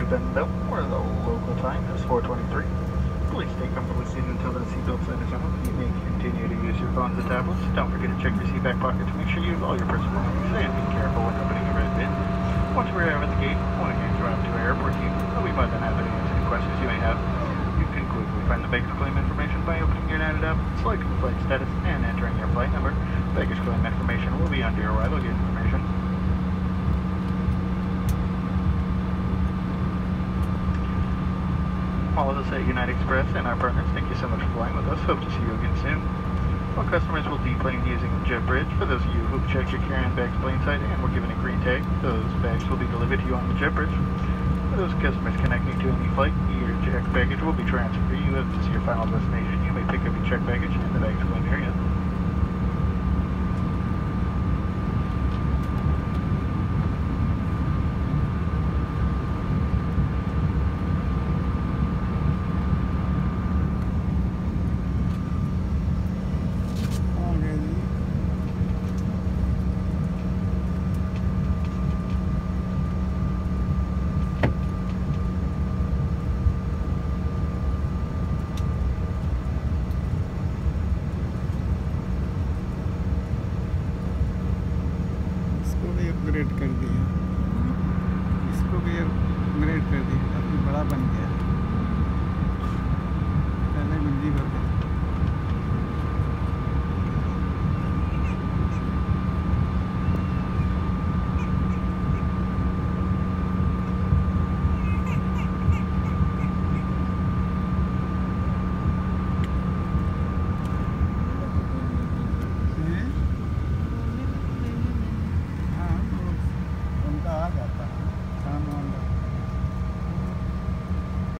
Bentonville, where the local time is 4:23. Please stay comfortably seated until the seatbelt sign is on. You may continue to use your phones and tablets. Don't forget to check your seat back pocket to make sure you have all your personal belongings and be careful when opening a red bin. Once we arrive at the gate, when it gets around to our airport team, we'll be more than happy to answer any questions you may have. You can quickly find the baggage claim information by opening your United app, selecting flight status, and entering your flight number. Baggage claim information will be under your arrival gate information. All of us at United Express and our partners, thank you so much for flying with us. Hope to see you again soon. All customers will deplane using the jet bridge. For those of you who've checked your carry-on bags plane-side and were given a green tag, those bags will be delivered to you on the jet bridge. For those customers connecting to any flight, your checked baggage will be transferred to you. As this is your final destination, you may pick up your checked baggage in the baggage claim area. Upgrade कर दिया, इसको भी upgrade कर दिया, काफ़ी बड़ा बन गया।